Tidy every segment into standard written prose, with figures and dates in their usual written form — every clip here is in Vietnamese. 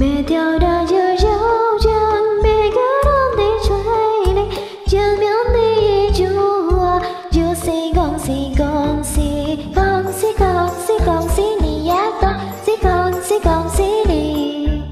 每条大街小巷，每个人的嘴里，见面第一句话就是恭喜恭喜恭喜恭喜恭喜你呀，恭喜恭喜恭喜你。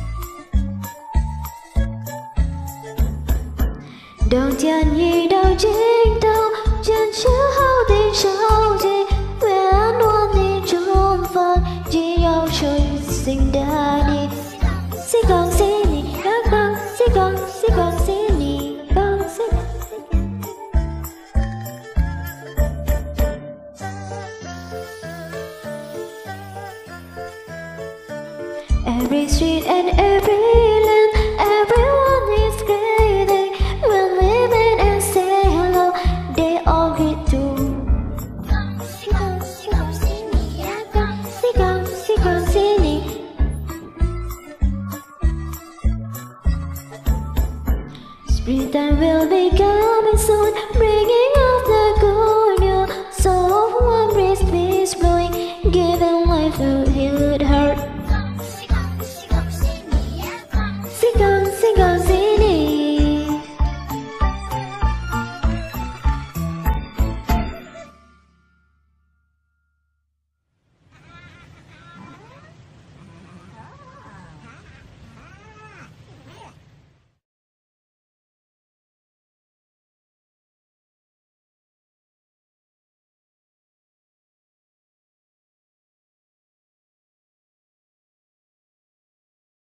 当天一到尽头，坚持好的手机，为安稳的中方，只有纯净的你。恭喜你，恭喜恭喜恭喜你，恭喜。Every street and every land, everyone is greeting. When we meet and say hello, they all greet too. 恭喜恭喜恭喜你呀，恭喜恭喜恭喜你。Springtime will be coming soon, bringing us the good news. So warm breeze blowing, giving life a healing.